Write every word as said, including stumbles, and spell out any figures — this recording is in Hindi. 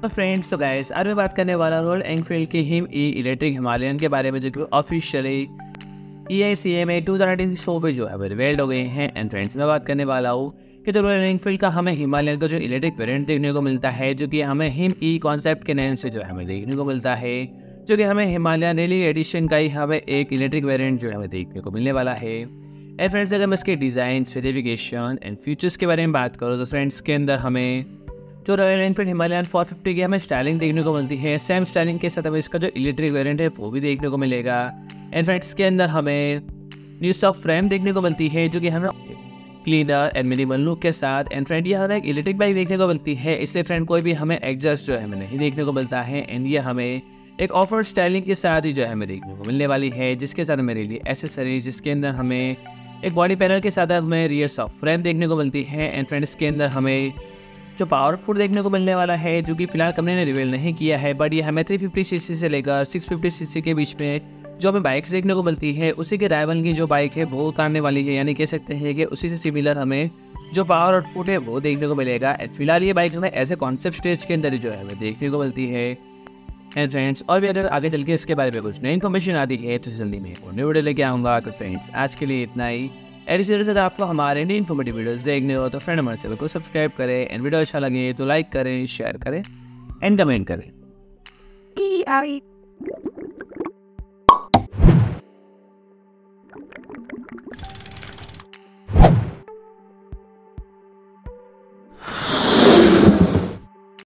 तो फ्रेंड्स तो गाइस आज मैं बात करने वाला रॉयल एनफील्ड की हिम ई इलेक्ट्रिक हिमालयन के बारे में, जो कि officially E I C M A two thousand show पे जो है वो रिवील्ड हो गए हैं। एंड फ्रेंड्स मैं बात करने वाला हूँ कि तो रॉयल एनफील्ड का हमें हिमालयन का जो इलेक्ट्रिक वेरिएंट देखने को मिलता है, जो कि हमें हिम ई कॉन्सेप्ट के नाम से जो है हमें देखने को मिलता है, जो कि हमें हिमालयन रैली एडिशन का ही हमें एक इलेक्ट्रिक वेरिएंट जो है हमें देखने को मिलने वाला है। एंड फ्रेंड्स अगर मैं इसके डिज़ाइन, स्पेसिफिकेशन एंड फीचर्स के बारे में बात करूँ तो फ्रेंड्स के अंदर हमें जो Royal Enfield Himalayan four fifty की हमें स्टाइलिंग देखने को मिलती है। सेम स्टाइलिंग के साथ हमें इसका जो इलेक्ट्रिक वेरिएंट है वो भी देखने को मिलेगा। एंड फ्रेंड्स के अंदर हमें न्यू सॉफ्ट फ्रेम देखने को मिलती है, जो कि हमें क्लीनर एंड मिनिमल लुक के साथ। एंड फ्रेंड ये हमें एक इलेक्ट्रिक बाइक देखने को मिलती है, इससे फ्रेंड कोई भी हमें एग्जॉस्ट जो है हमें नहीं देखने को मिलता है। एंड ये हमें एक ऑफर स्टाइलिंग के साथ ही जो है हमें देखने को मिलने वाली है, जिसके साथ मेरे लिए एसेसरीज, जिसके अंदर हमें एक बॉडी पैनल के साथ हमें रियर सॉफ्ट फ्रेम देखने को मिलती है। एंड फ्रेंड्स के अंदर हमें जो पावरफुल देखने को मिलने वाला है, जो कि फिलहाल कंपनी ने रिवील नहीं किया है, बट ये हमें थ्री फिफ्टी सीसी से लेकर सिक्स फिफ्टी सीसी के बीच में जो हमें बाइक्स देखने को मिलती है, उसी के राइवल की जो बाइक है वो उतारने वाली है। यानी कह सकते हैं कि उसी से सिमिलर हमें जो पावर आउटपुट है वो देखने को मिलेगा। एंड फिलहाल ये बाइक हमें ऐसे कॉन्सेप्ट स्टेज के अंदर जो है हमें देखने को मिलती है। एंड फ्रेंड्स और भी अगर आगे चल के इसके बारे में कुछ नई इन्फॉर्मेशन आती है तो जल्दी में एक न्यू वीडियो लेके आऊँगा। तो फ्रेंड्स आज के लिए इतना ही। ऐसी सीरीज अगर आपको हमारे नई इन्फॉर्मेटिव वीडियोस देखने हो तो फ्रेंड हमारे चैनल को सब्सक्राइब करें। एंड वीडियो अच्छा लगे तो लाइक करें, शेयर करें एंड कमेंट करें।